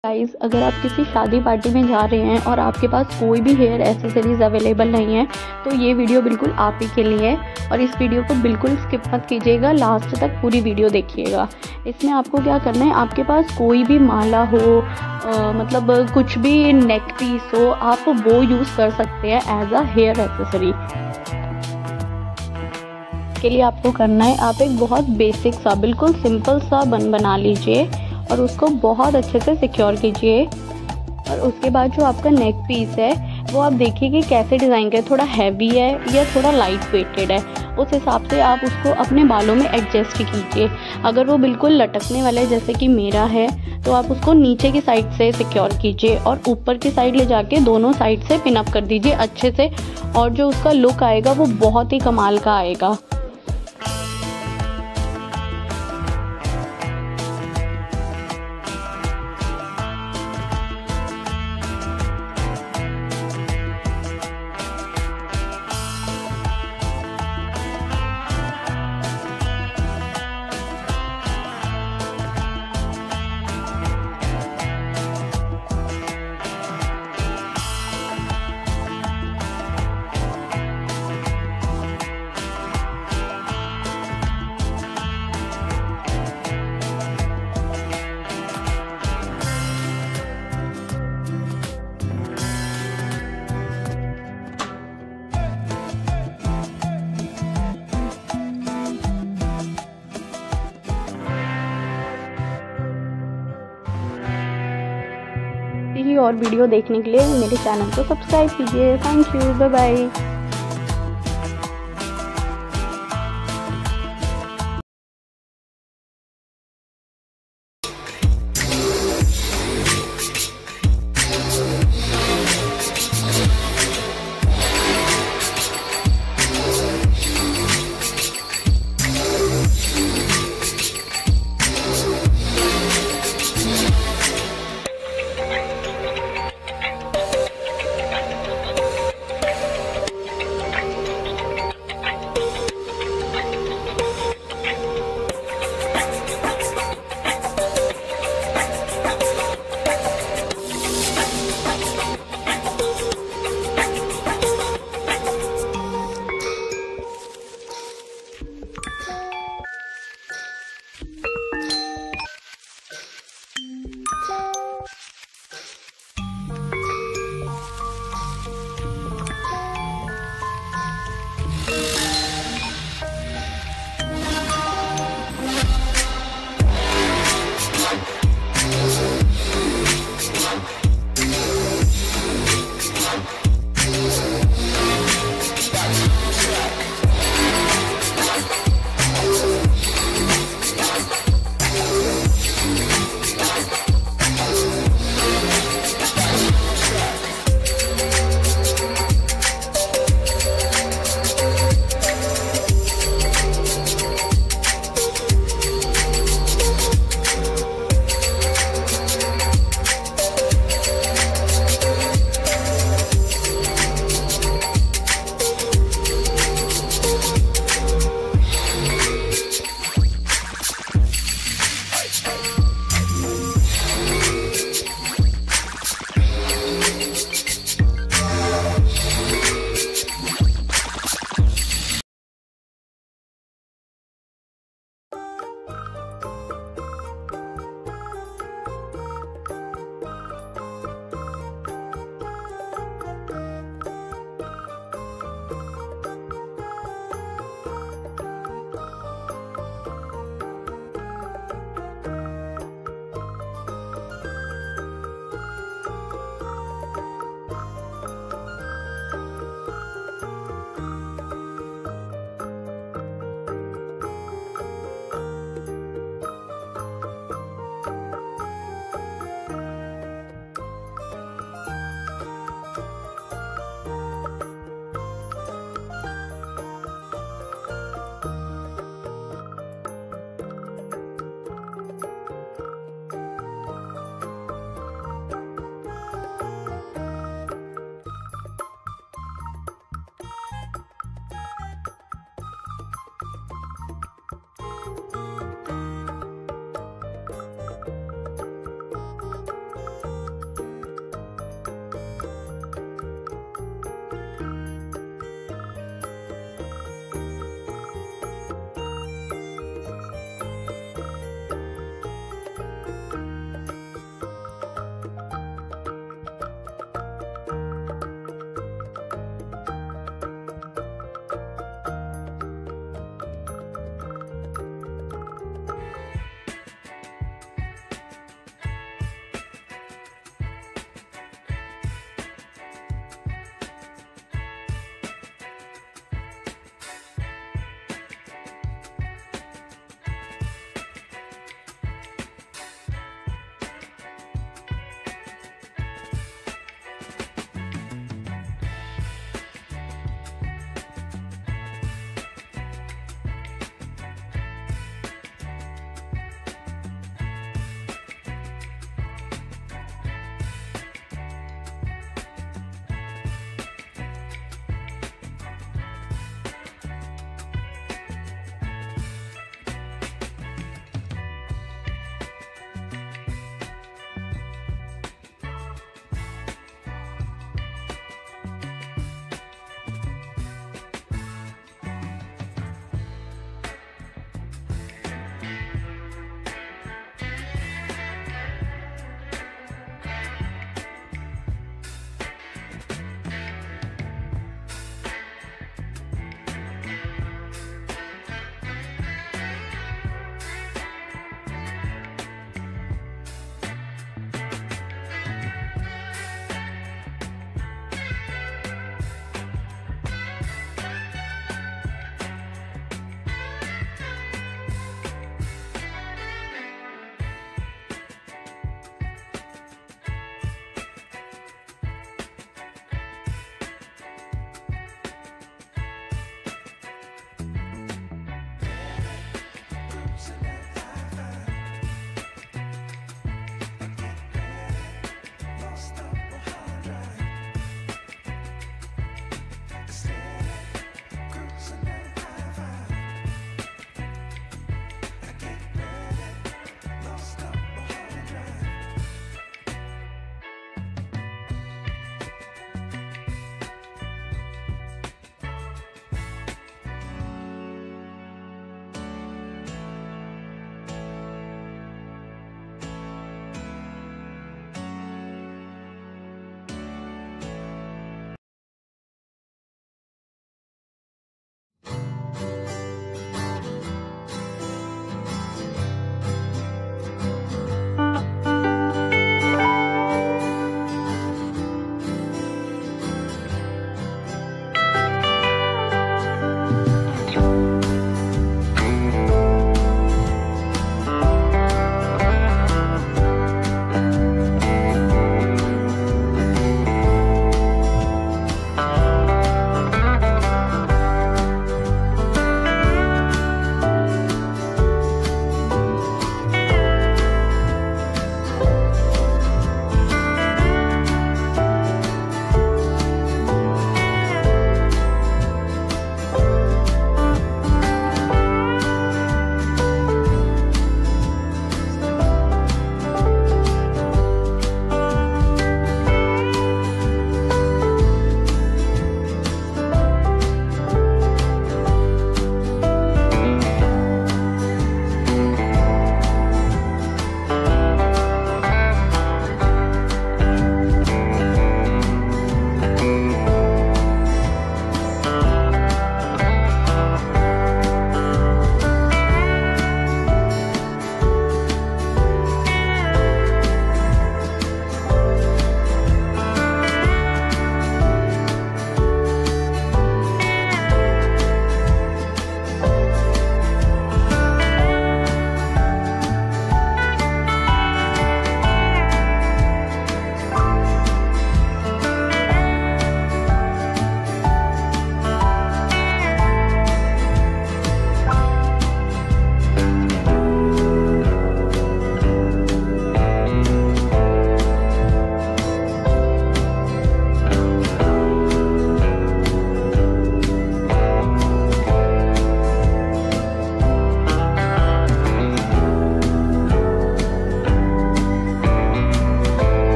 Guys, अगर आप किसी शादी पार्टी में जा रहे हैं और आपके पास कोई भी हेयर एसेसरीज़ अवेलेबल नहीं है तो ये वीडियो बिल्कुल आप ही के लिए है। और इस वीडियो को बिल्कुल स्किप मत कीजिएगा, लास्ट तक पूरी वीडियो देखिएगा। इसमें आपको क्या करना है, आपके पास कोई भी माला हो, मतलब कुछ भी नेक पीस हो, आप वो यूज़ कर सकते हैं एज अ हेयर एसेसरी। के लिए आपको करना है, आप एक बहुत बेसिक सा बिल्कुल सिंपल सा बन बना लीजिए और उसको बहुत अच्छे से सिक्योर कीजिए। और उसके बाद जो आपका नेक पीस है वो आप देखिए कि कैसे डिज़ाइन का है, थोड़ा हैवी है या थोड़ा लाइट वेटेड है, उस हिसाब से आप उसको अपने बालों में एडजस्ट कीजिए। अगर वो बिल्कुल लटकने वाला है जैसे कि मेरा है तो आप उसको नीचे की साइड से सिक्योर कीजिए और ऊपर की साइड ले जाके दोनों साइड से पिन अप कर दीजिए अच्छे से, और जो उसका लुक आएगा वो बहुत ही कमाल का आएगा। और वीडियो देखने के लिए मेरे चैनल को सब्सक्राइब कीजिए। Thank you, bye bye.